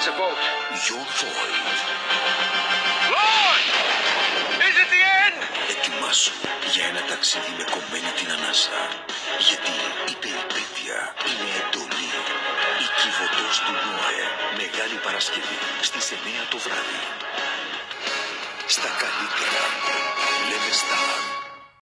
It's a boat. Your Void. Lord! Is it the end? Ετοιμάσου για ένα ταξίδι με κομμένη την ανάσα. Γιατί η περιπέτεια είναι εντολή. Η Κυβωτός του Νόε. Μεγάλη Παρασκευή στις 9 το βράδυ. Στα καλύτερα. Λέμε Star.